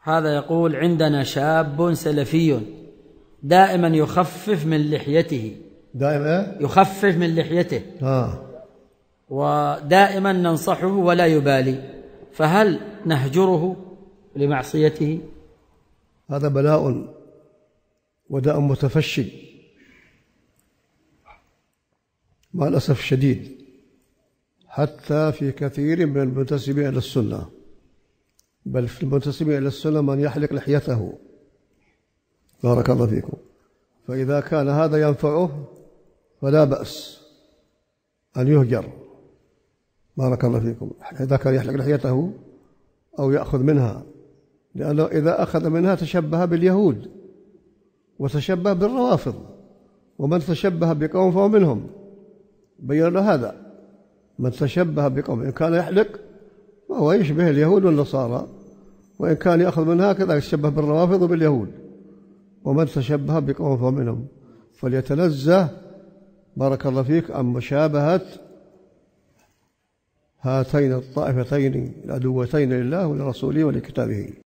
هذا يقول: عندنا شاب سلفي دائما يخفف من لحيته، دائما يخفف من لحيته ودائما ننصحه ولا يبالي، فهل نهجره لمعصيته؟ هذا بلاء وداء متفشي مع الأسف الشديد، حتى في كثير من المنتسبين إلى السنة، بل في المنتسبين إلى السنة من يحلق لحيته، بارك الله فيكم. فإذا كان هذا ينفعه فلا بأس أن يهجر، بارك الله فيكم، إذا كان يحلق لحيته أو يأخذ منها، لأنه إذا أخذ منها تشبه باليهود وتشبه بالروافض، ومن تشبه بقوم فهو منهم، بين له هذا، من تشبه بقوم إن كان يحلق فهو يشبه اليهود والنصارى، وإن كان يأخذ منها كذا يتشبه بالروافض وباليهود، ومن تشبه بقوم فهو منهم، فليتنزه بارك الله فيك عن مشابهة هاتين الطائفتين العدوتين لله ولرسوله ولكتابه.